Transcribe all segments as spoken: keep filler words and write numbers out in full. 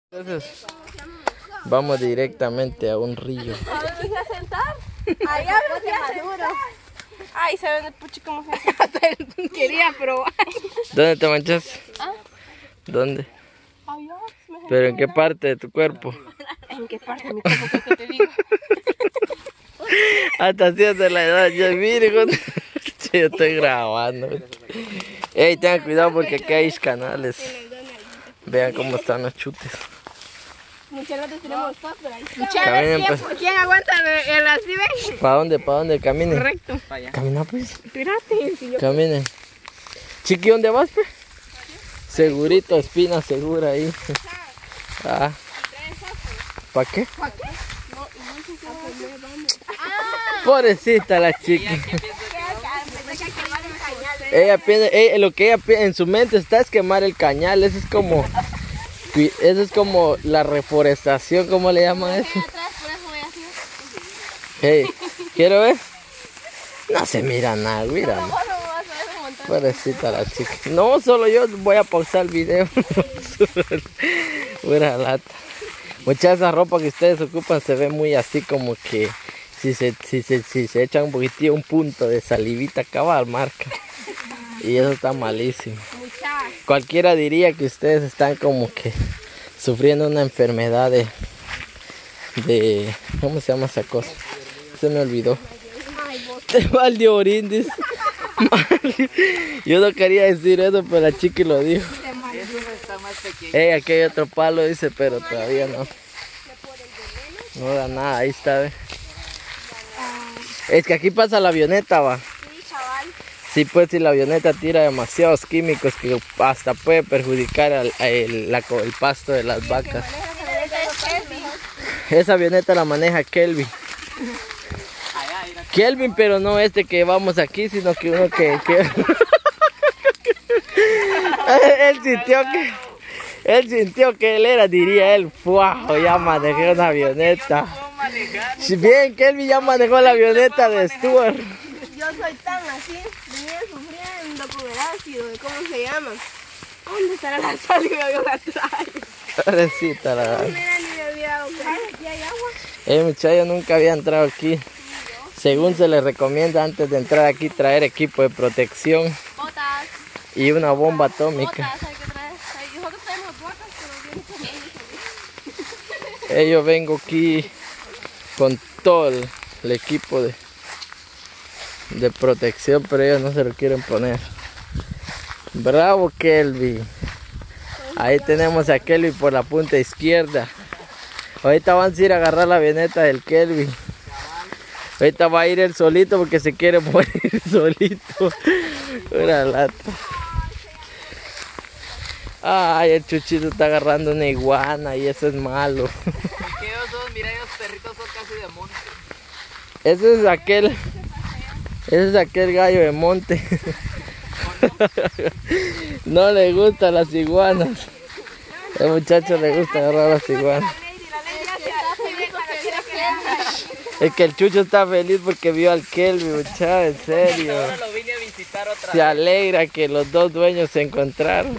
Entonces, vamos directamente a un río. ¿A dónde se va a sentar? Allá me fui a sentar. Ay, se ve el puchi como se hasta él quería probar. ¿Dónde te manchas? ¿Ah? ¿Dónde? Allá. ¿Pero en qué parte de tu cuerpo? ¿En qué parte de mi cuerpo que te digo? Hasta haciendo la edad, ya mire, yo estoy grabando. Ey, tengan cuidado porque aquí hay canales. Vean cómo están los chutes. Muchas veces tenemos dos por ahí. Caminen, pues. ¿Quién aguanta el así, ven? ¿Para dónde? ¿Para dónde? Caminen. Correcto. Camina, pues. Espérate, si yo... Caminen. Chiqui, ¿dónde vas, pues? Segurito, espina segura ahí. Ah. ¿Para qué? ¿Para qué? No, no sé qué vamos. Pobrecita la chiqui. Ella piensa, ella, lo que ella piensa en su mente está es quemar el cañal. Eso es como, eso es como la reforestación, ¿cómo le llaman eso? Hey, ¿quiero ver? No se mira nada, mira. Pobrecita la chica. No, solo yo voy a pausar el video. Pura lata. Mucha de esa ropa que ustedes ocupan se ve muy así como que si se, si se, si se echan un poquitito, un punto de salivita cabal marca. Y eso está malísimo. Cualquiera diría que ustedes están como que sufriendo una enfermedad de, de ¿cómo se llama esa cosa? Se me olvidó. De mal de orín, dice. Yo no quería decir eso, pero la chica lo dijo. Ey, aquí hay otro palo, dice, pero todavía no. No da nada, ahí está, ¿ve? Es que aquí pasa la avioneta, va. Sí, pues si la avioneta tira demasiados químicos que hasta puede perjudicar al, el, la, el pasto de las vacas. Esa avioneta la maneja Kelvin. Kelvin, pero no este que vamos aquí, sino que uno que... que... él sintió que... Él sintió que él era, diría él, ¡fuajo! Ya manejé una avioneta. Si bien Kelvin ya manejó la avioneta de Stuart. Yo soy tan así, venía sufriendo con el ácido, ¿cómo se llama? ¿Dónde estará la sal que yo la traigo? Pobrecita la verdad. Mira, ni bebía agua. ¿Aquí hay agua? Eh, muchacho, nunca había entrado aquí. Según se les recomienda antes de entrar aquí traer equipo de protección. Botas. Y una bomba atómica. Botas hay que traer. Nosotros tenemos botas, pero bien con eh, Yo vengo aquí con todo el, el equipo de... de protección, pero ellos no se lo quieren poner. Bravo Kelvin. Ahí tenemos a Kelvin por la punta izquierda. Ahorita van a ir a agarrar la avioneta del Kelvin. Ahorita va a ir él solito porque se quiere morir solito. Una lata. Ay, el Chuchito está agarrando una iguana y eso es malo. Ellos son, mira, esos perritos son casi de monte. Ese es aquel... Ese es aquel gallo de monte. No le gustan las iguanas. Al muchacho le gusta agarrar las iguanas. Es que el Chucho está feliz porque vio al Kelvin, muchacho, en serio. Ahora lo vine a visitar otra Se vez. alegra que los dos dueños se encontraron.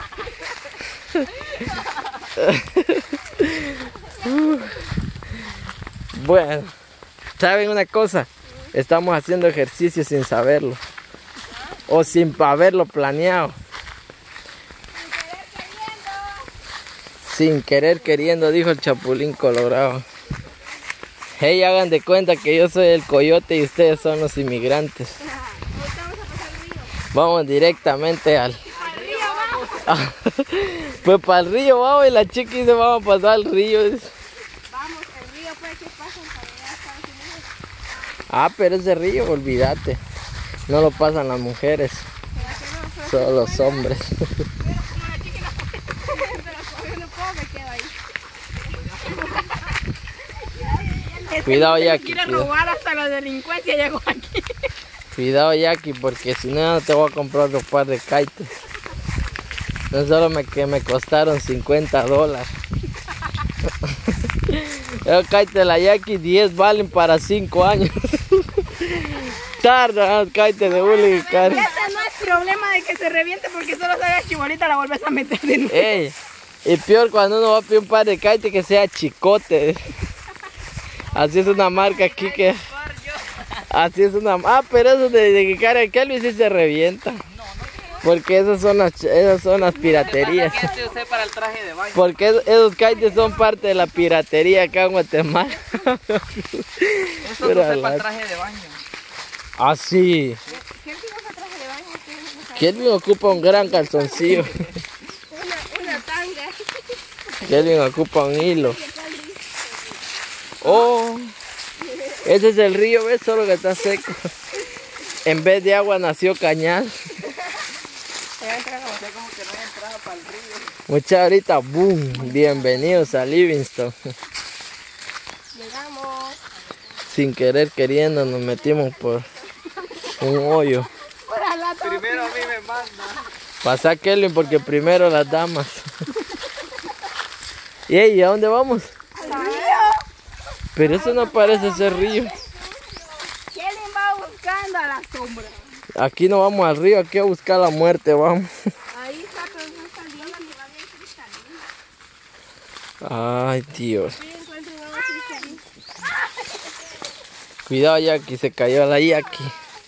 Bueno, ¿saben una cosa? Estamos haciendo ejercicio sin saberlo. O sin haberlo planeado. Sin querer queriendo, dijo el Chapulín Colorado. Hey, hagan de cuenta que yo soy el coyote y ustedes son los inmigrantes. Vamos directamente al... Pues para el río vamos y la chica dice vamos a pasar al río. Vamos, el río puede que pasen para allá a Estados Unidos. Ah, pero ese río, olvídate. No lo pasan las mujeres. Solo los hombres. Cuidado, Jackie. Quiere Cuidado, robar hasta la delincuencia llegó aquí. cuidado, Jackie, porque si no te voy a comprar otro par de kites. No solo me, que me costaron cincuenta dólares. Los kites de la Jackie, diez valen para cinco años. Tarda, los kites de Bully. Este no es problema de que se reviente porque solo sale chibolita la vuelves a meter de nuevo. Ey, Y peor cuando uno va a pedir un par de kites que sea chicote. Así es una marca aquí que... Así es una... Ah, pero eso de, de que carga el Kelvin sí se revienta. Porque esas son las, esas son las piraterías. ¿Qué se usé para el traje de baño? Porque esos, esos kites son parte de la piratería acá en Guatemala. Eso se usé para el traje de baño. Ah, sí. ¿Quién tiene ese traje de baño? Kelvin ocupa un gran calzoncillo. Una, una tanga. Kelvin ocupa un hilo. Oh, ese es el río, ¿ves? Solo que está seco. En vez de agua nació cañal. Como que no hay entrada para el río. Mucha ahorita, boom. Bienvenidos a Livingston. Llegamos. Sin querer queriendo nos metimos por un hoyo. Por al lado. Primero a mí me manda. Pasa Kelvin porque primero las damas. ¿Y ey, a dónde vamos? Al río. Pero eso no parece ser río. ¿Quién va buscando a la sombra? Aquí no vamos al río, aquí a buscar la muerte, vamos. Ahí está, pero no está lindo, ni va bien cristalino. Ay, Dios. Sí, encuentro un agua cristalina. Cuidado, Jackie, se cayó la Jackie.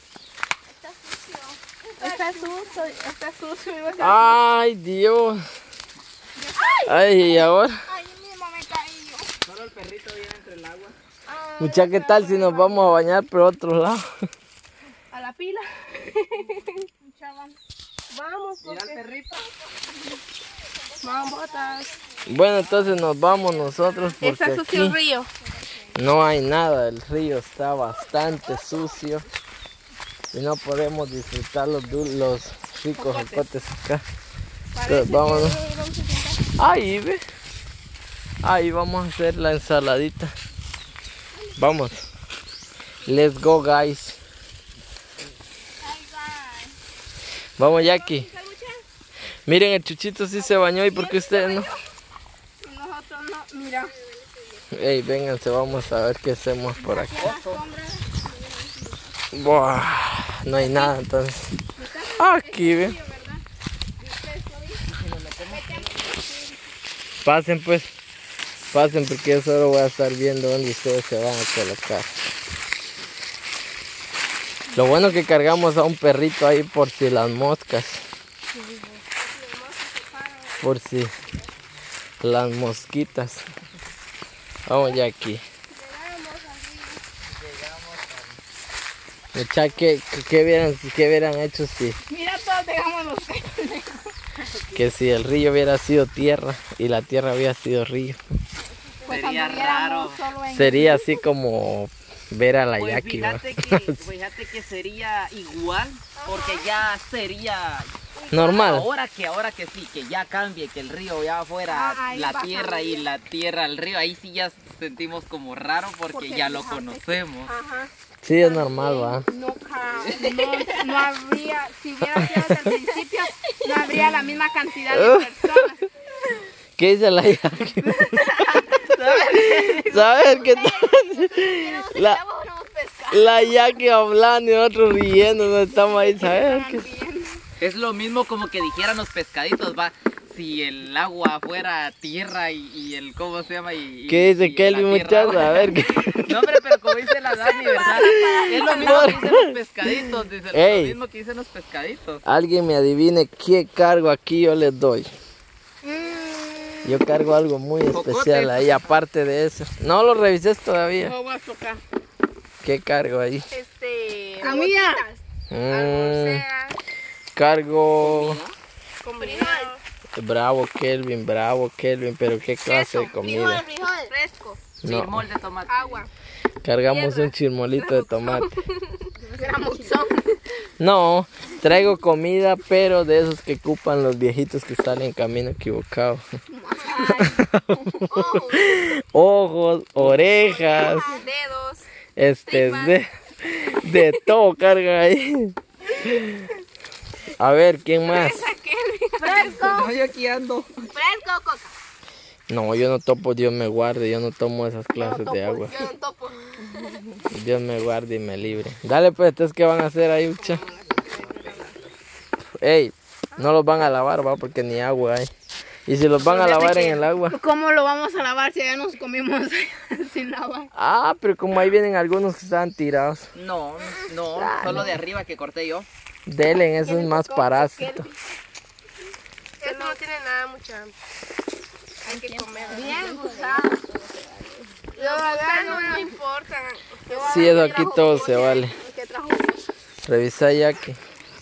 Está sucio, está sucio. iba a ser- Ay, Dios. Ay, ¿y ahora? Ahí mismo me caí yo. Solo el perrito viene entre el agua. Mucha, ¿qué tal si nos vamos a bañar por otro lado? A la pila. Vamos, Mira el porque... perrito. Vamos, botas. Bueno, entonces nos vamos nosotros porque Está sucio el aquí río. no hay nada. El río está bastante sucio y no podemos disfrutar los, dul- los ricos jocotes acá. Entonces, vámonos. que vamos a sentar. Ahí, ve. Ahí vamos a hacer la ensaladita. Vamos. Let's go, guys. Vamos, Jackie. Miren, el Chuchito sí se bañó y porque ustedes no. Nosotros no, mira. Ey, vénganse, vamos a ver qué hacemos por aquí. Buah, no hay nada entonces. Aquí, ve. Pasen pues. Pasen porque yo solo voy a estar viendo dónde ustedes se van a colocar. Lo bueno que cargamos a un perrito ahí por si las moscas. Por si las mosquitas. Vamos ya aquí. Mucha, ¿qué, qué, hubieran, ¿qué hubieran hecho si, Mira, todos dejamos los que si el río hubiera sido tierra y la tierra hubiera sido río? Pues Sería anduviéramos raro. solo en... Sería así como ver a la Pues Jackie, ¿va? fíjate que, fíjate que sería igual, porque ya sería Normal. ahora que ahora que sí, que ya cambie, que el río ya fuera Ah, ahí la va a tierra y cambiar. la tierra al río, ahí sí ya sentimos como raro porque, Porque ya lo fíjate. conocemos. Ajá. Sí, es normal, va. No, ca- no, no habría, si hubiera sido desde el principio, no habría la misma cantidad de personas. ¿Qué dice la Jackie? ¿Sabes qué tal? La, la Jackie hablando y nosotros riendo, no estamos ahí, ¿sabes? ¿Qué? Es lo mismo como que dijeran los pescaditos, va, si el agua fuera tierra y, y el, ¿cómo se llama? Y, y- ¿Qué dice y Kelvin, la tierra- muchacho? A ver, ¿qué? No, hombre, pero como dice la Dani, ¿verdad? Es lo mismo que dicen los pescaditos, dice, Ey. lo mismo que dicen los pescaditos. Alguien me adivine qué cargo aquí yo les doy. Yo cargo algo muy especial ahí, aparte de eso. No lo revisé todavía. No voy a tocar. ¿Qué cargo ahí? Este, comida. Mm, cargo... Con frijol. Bravo Kelvin, bravo Kelvin, pero qué clase de comida. Frijol, fresco. No, Chirmol de tomate. Agua. cargamos un chirmolito de tomate. Gramuzón. No, traigo comida, pero de esos que ocupan los viejitos que están en camino equivocado. Ojos, orejas, Dedos. este, de, de todo carga ahí. A ver, ¿quién más? Fresco. No, yo aquí ando. Fresco, coca. No, yo no topo, Dios me guarde, yo no tomo esas clases de agua. Yo no topo. Dios me guarde y me libre. Dale pues, entonces, ¿qué van a hacer ahí, Ucha? Ey, no los van a lavar, va, porque ni agua hay. ¿Y si los van a lavar en el agua? ¿Cómo lo vamos a lavar si ya nos comimos sin lavar? Ah, pero como ahí vienen algunos que están tirados. No, no, solo de arriba que corté yo. Delen, eso es más parásito. Eso no tiene nada mucha. Hay que comer. Bien gustado. Los no no importan. Sí, eso aquí todo se vale. ¿Qué trajo? Revisa ya que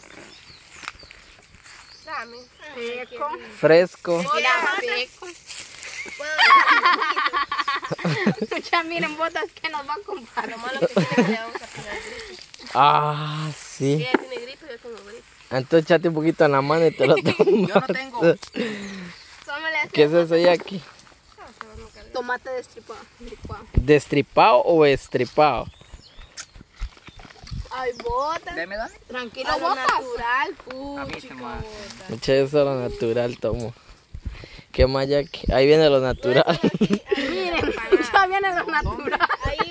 Dame. Seco. fresco. Mira, seco. Escucha, miren, botas que nos va a comprar. Lo malo que tiene que le vamos a pegar grito. Ah, sí. Ella tiene grito, yo tengo grito. Entonces échate un poquito en la mano y te lo tomas. Yo no tengo. ¿Qué es eso ya aquí? Tomate destripado. ¿Destripado o estripado? Ay, botas. Deme, dame. Tranquilo, botas. Natural. A mí se me va. Mucha eso lo natural tomo. ¿Qué más ya aquí? Ahí viene lo natural. Miren, ya viene lo natural. Ahí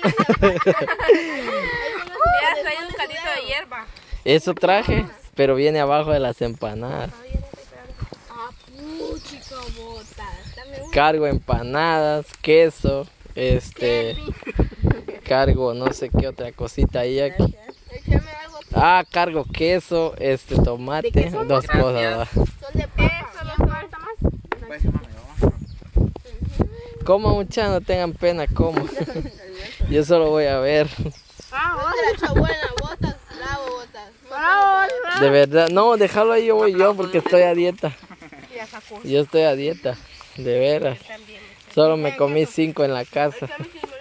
hay un caldito de hierba. Eso traje, pero viene abajo de las empanadas. Ah, puchico, botas. Dame un Cargo empanadas, queso, este, cargo no sé qué otra cosita ahí aquí. échame algo. Ah, cargo queso, este, tomate, dos cosas. ¿verdad? Son de peso, ¿no falta más? Pues, mami, vamos. Como mucha, no tengan pena, como. Yo solo voy a ver. Ah, otra buena, botas, bravo, botas. Bravo, De verdad, no, déjalo ahí, yo voy yo porque estoy a dieta. ya sacó. Yo estoy a dieta, de veras. Solo me comí cinco en la casa.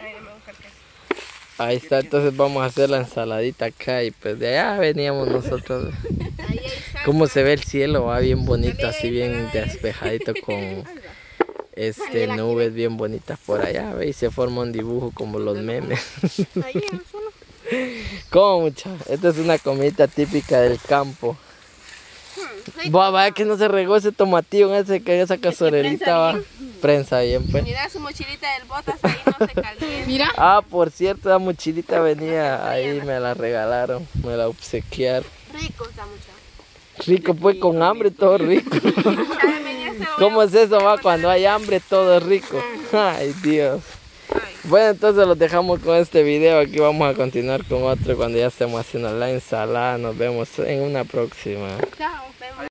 Ahí está, entonces vamos a hacer la ensaladita acá y pues de allá veníamos nosotros. Cómo se ve el cielo, va bien bonito, así bien despejadito con este nubes bien bonitas por allá, ve, y se forma un dibujo como los memes. ¿Cómo mucha? Esta es una comida típica del campo. Va, vaya que no se regó ese tomatillo en ese, que esa cazuelita va. Prensa bien, pues. Mira su mochilita del botas, ahí no se calienta. Mira. Ah, por cierto, la mochilita venía ahí, me la regalaron, me la obsequiaron. Rico está mucho. Rico, pues con hambre todo rico. ¿Cómo es eso, va? Cuando hay hambre todo es rico. Ay, Dios. Bueno, entonces los dejamos con este video. Aquí vamos a continuar con otro cuando ya estemos haciendo la ensalada. Nos vemos en una próxima. Chao.